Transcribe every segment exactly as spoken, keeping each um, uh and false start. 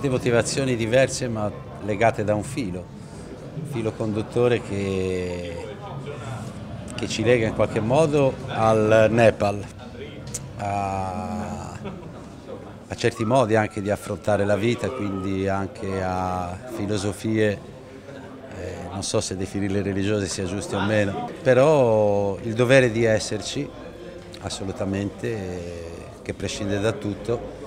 tante motivazioni diverse ma legate da un filo, un filo conduttore che, che ci lega in qualche modo al Nepal, a, a certi modi anche di affrontare la vita, quindi anche a filosofie, eh, non so se definirle religiose sia giusto o meno, però il dovere di esserci, assolutamente, eh, che prescinde da tutto,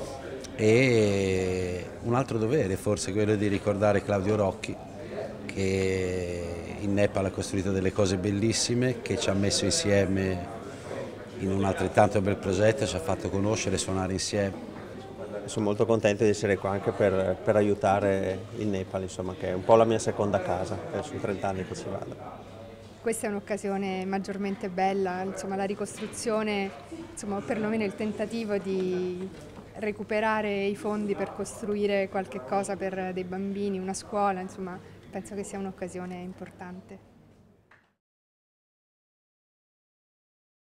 e un altro dovere forse quello di ricordare Claudio Rocchi, che in Nepal ha costruito delle cose bellissime, che ci ha messo insieme in un altrettanto bel progetto, ci ha fatto conoscere e suonare insieme. Sono molto contento di essere qua anche per, per aiutare il Nepal, insomma, che è un po' la mia seconda casa, sono trenta anni che ci vado. Questa è un'occasione maggiormente bella, insomma, la ricostruzione, insomma, o perlomeno il tentativo di recuperare i fondi per costruire qualche cosa per dei bambini, una scuola, insomma, penso che sia un'occasione importante.